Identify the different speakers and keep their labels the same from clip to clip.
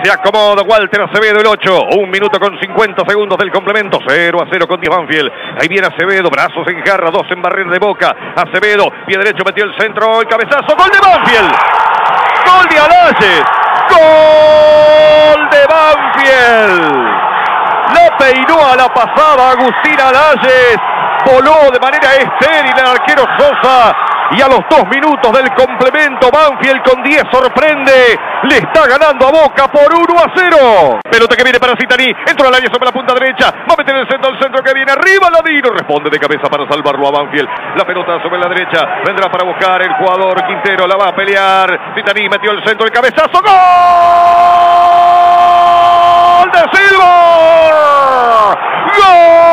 Speaker 1: Se acomoda Walter Acevedo, el 8. 1 minuto con 50 segundos del complemento. 0-0 con 10 Banfield. Ahí viene Acevedo, brazos en jarra, 2 en barrera de Boca. Acevedo, pie derecho, metió el centro, el cabezazo. ¡Gol de Banfield! ¡Gol de Alayes! ¡Gol de Banfield! La peinó a la pasada Agustín Alayes. Voló de manera estéril el arquero Sosa. Y a los 2 minutos del complemento, Banfield con 10 sorprende. Le está ganando a Boca por 1-0. Pelota que viene para Zittani. Entró al área sobre la punta derecha. Va a meter el centro que viene arriba. Ladino responde de cabeza para salvarlo a Banfield. La pelota sobre la derecha. Vendrá para buscar el jugador Quintero. La va a pelear. Zittani metió el centro, el cabezazo. ¡Gol de Silva! ¡Gol!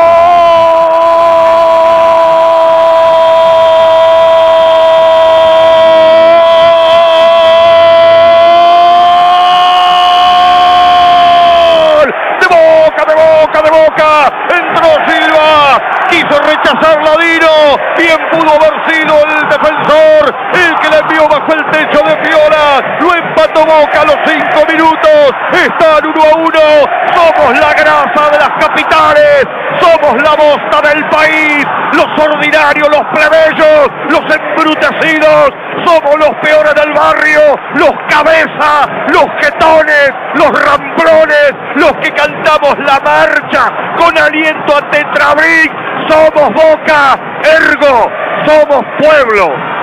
Speaker 1: De Boca, entró Silva, quiso rechazar Ladino, bien pudo haber sido el defensor, el que le envió bajo el techo de Fiola, lo empató Boca a los 5 minutos, están 1-1, somos la grasa de las capitales, somos la bosta del país, los ordinarios, los plebeyos, los embrutecidos, somos los peores del barrio, los cabezas, los jetones, los rambrones, los que cantamos la marcha con aliento a Tetrabric, somos Boca, ergo, somos pueblo.